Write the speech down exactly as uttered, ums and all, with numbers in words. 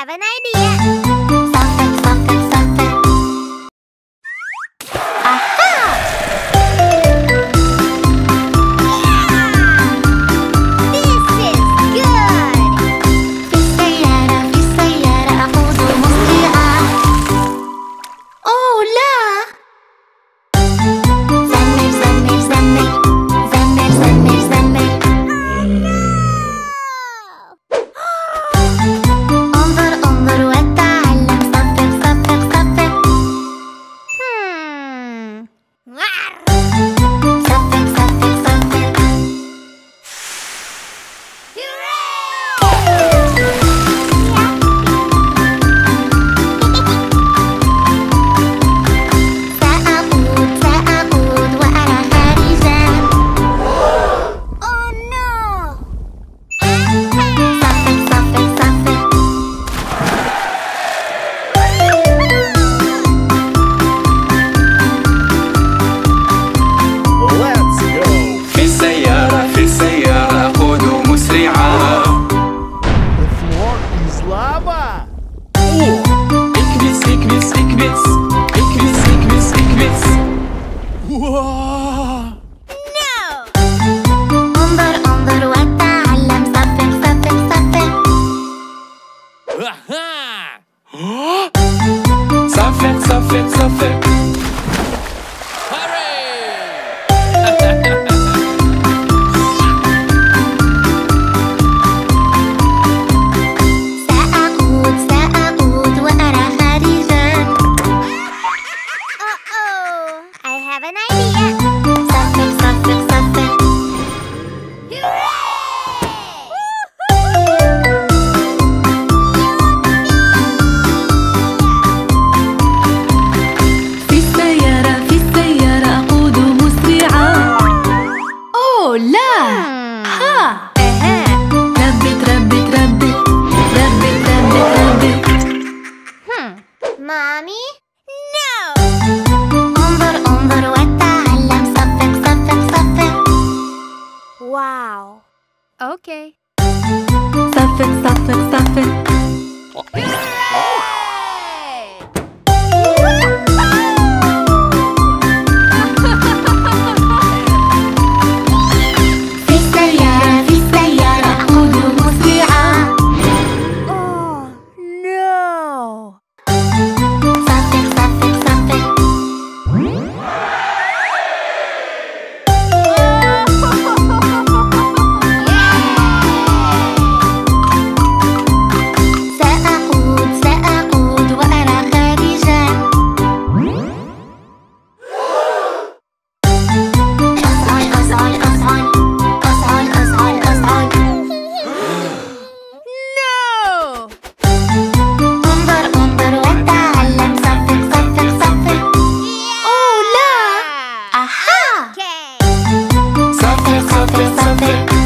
have an idea. صفق صفق صفق. أها. This is good. في السيارة في السيارة أقود مسرعة. أوه لا. زمر زمر زمر زمر زمر زمر. انظر انظر وتعلم صفق صفق صفق. صفق صفق صفق. سأقود سأقود وأرى خارجا. Oh no. صفق صفق صفق. Let's go. في السيارة في السيارة أقود مسرعة. The floor is lava. اكبس اكبس اكبس اكبس اكبس اكبس. Whoa. انظر انظر وتعلم صفق صفق صفق. صفق صفق صفق. سأقود سأقود وأرى خارجا. I have an idea. صفق صفق صفق. في السيارة في السيارة أقود مسرعة. أوه لا. ها. ربت ربت ربت ربت ربت ربت. مامي؟ No. انظر انظر وتعلم صفق صفق صفق. واو. أوكي. صفق صفق صفق. في السيارة في السيارة أقود مسرعة. Oh no. صفق صفق صفق. سأقود سأقود وأرى خارجا. أصعد أصعد أصعد أصعد أصعد أصعد. انظر انظر وتعلم صفق صفق صفق. أوه لا. أها. صفق صفق صفق.